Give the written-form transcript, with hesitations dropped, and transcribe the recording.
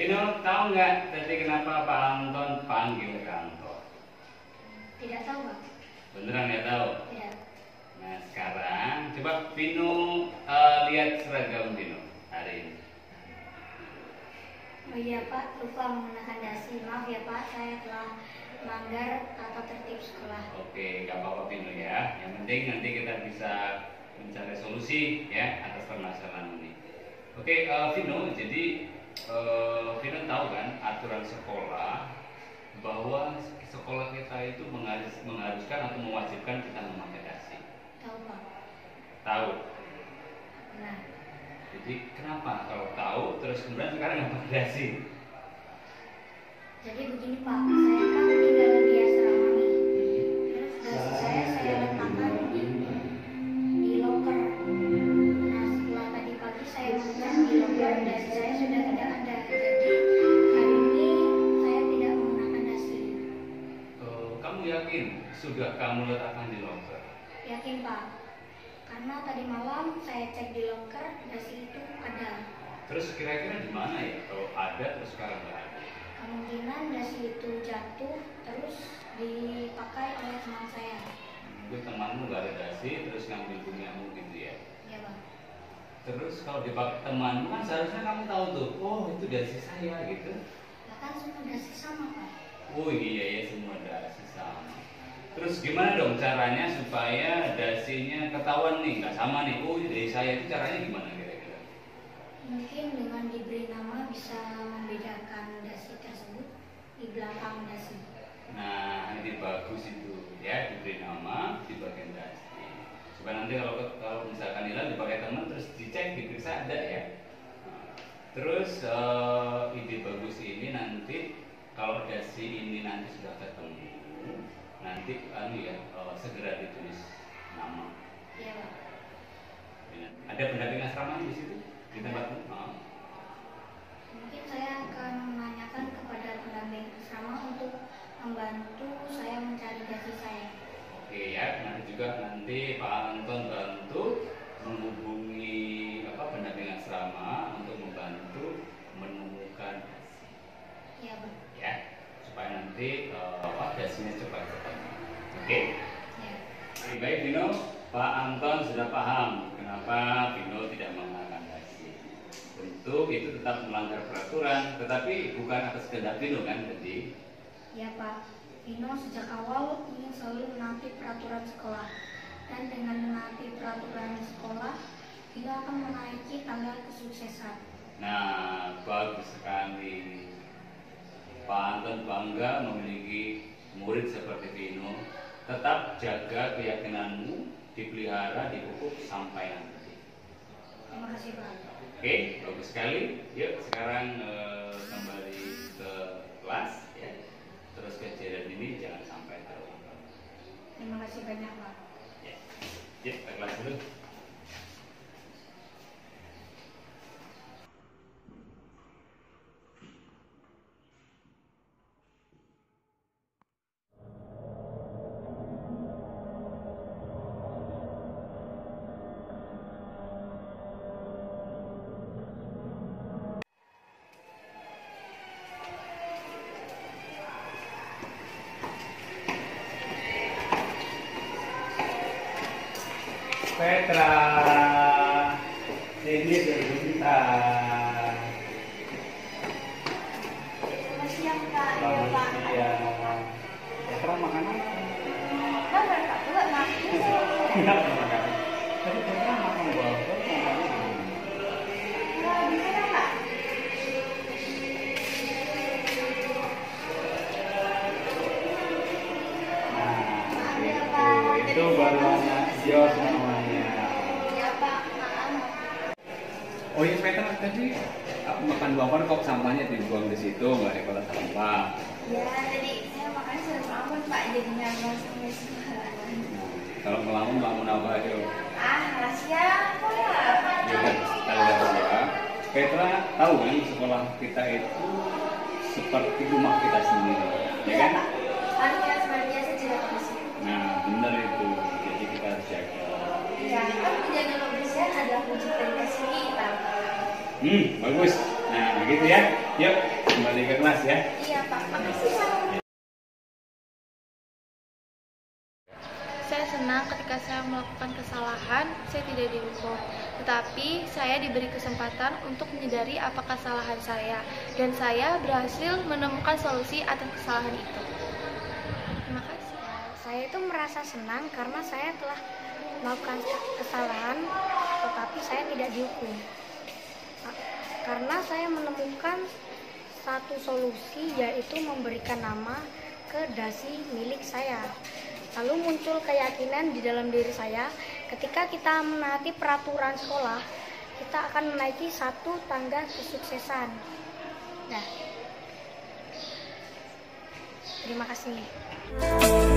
Vino, tahu nggak tadi kenapa Pak Anton panggil kantor? Tidak tahu, Pak. Beneran nggak tahu? Tidak. Nah sekarang coba Vino lihat seragam Vino hari ini. Oh iya, Pak, lupa menggunakan dasi. Maaf ya, Pak, saya telah melanggar tata tertib sekolah. Oke, nggak apa-apa Vino ya. Yang penting nanti kita bisa mencari solusi ya atas permasalahan ini. Oke, Vino, jadi Vino tahu kan aturan sekolah bahwa sekolah kita itu mengharuskan atau mewajibkan kita memakai dasi. Tahu, Pak. Tahu. Nah, Jadi kenapa kalau tahu terus kemudian sekarang nggak pakai dasi? jadi begini, Pak. Saya kan tinggal di asrama nih. Terus dasi saya letakkan di loker. Nah, setelah tadi pagi saya mengecek di loker, dasi saya sudah tidak ada. Jadi hari ini saya tidak menggunakan dasi. Kamu yakin sudah kamu letakkan di loker? Yakin, Pak. Karena tadi malam saya cek di loker, dasi itu ada. Terus kira-kira di mana ya kalau ada terus sekarang nggak ada? Kemungkinan dasi itu jatuh terus dipakai oleh teman saya. Mungkin temanmu nggak ada dasi terus ngambil punyamu gitu ya? Iya, Pak. Terus kalau dipakai temanmu kan seharusnya kamu tahu tuh, oh itu dasi saya gitu. Lah kan semua dasi sama, Pak. Oh iya ya semua dasi sama. Terus gimana dong caranya supaya dasinya ketahuan nih nggak sama nih? Oh dari saya itu caranya gimana kira-kira? Mungkin dengan diberi nama bisa membedakan dasi tersebut di belakang dasi. Nah ini bagus itu ya diberi nama di bagian dasi. Supaya nanti kalau misalkan hilang dipakai teman terus dicek diperiksa ada ya. Nah, terus ide bagus ini nanti kalau dasi ini nanti sudah ketemu nanti segera ditulis nama. Iya, Pak. Ada pendamping asrama di situ di tempatmu? Mungkin saya akan menanyakan kepada pendamping asrama untuk membantu saya mencari dasi saya. Oke ya, nanti Pak Anton bantu menghubungi pendamping asrama untuk membantu menemukan dasi. Iya, Pak. Ya, supaya nanti dasinya cepat ketemu. Oke. Ya. Baik Vino, Pak Anton sudah paham kenapa Vino tidak menggunakan dasi. Tentu itu tetap melanggar peraturan, tetapi bukan atas kehendak Vino kan tadi. Ya, Pak. Vino sejak awal ingin selalu menaati peraturan sekolah. Dan dengan menaati peraturan sekolah, Vino akan menaiki tangga kesuksesan. Nah, bagus sekali. Pak Anton bangga memiliki murid seperti Vino. Tetap jaga keyakinanmu, dipelihara, dipupuk sampai nanti. Terima kasih, Pak. Oke, bagus sekali. Yuk sekarang kembali ke kelas ya. Terus kejadian ini jangan sampai terulang. Terima kasih banyak, Pak. Ya, yuk ke kelas dulu. Petra, ini sebentar. Selamat siang, Kak. Iya, Selamat Pak. siang. Petra makanan? Kan mereka juga makan. Enggak makanan. Tadi Petra makan waffle, makannya gimana? Wah, bisa ya, Pak? Nah, Iya, Pak. itu baru anak Jos namanya. Iya, Pak. Maaf. Oh iya Petra, tadi aku makan waffle kok sampahnya dibuang di situ, nggak di kotak sampah. Ya, jadi saya makan sudah melamun, Pak. Jadinya langsung sembarangan. Kalau melamun apa aja? Ah, rahasia apa ya? Ya kan, tahu ya. Petra tahu kan sekolah kita itu seperti rumah kita sendiri, ya Iya, kan? Pak. Harusnya seperti biasa tidak bersih. Nah, benar itu. Jadi kita harus jaga. Iya, kan menjaga kebersihan adalah wujud dari kasih kita. Bagus. Nah, gitu ya. Yuk, kembali ke kelas ya. Iya Pak, makasih Pak. Saya senang ketika saya melakukan kesalahan, saya tidak dihukum. Tetapi saya diberi kesempatan untuk menyadari apa kesalahan saya, dan saya berhasil menemukan solusi atas kesalahan itu. Terima kasih. Saya itu merasa senang karena saya telah melakukan kesalahan, tetapi saya tidak dihukum. Karena saya menemukan satu solusi, yaitu memberikan nama ke dasi milik saya. Lalu muncul keyakinan di dalam diri saya, ketika kita menaati peraturan sekolah, kita akan menaiki satu tangga kesuksesan. Nah, terima kasih.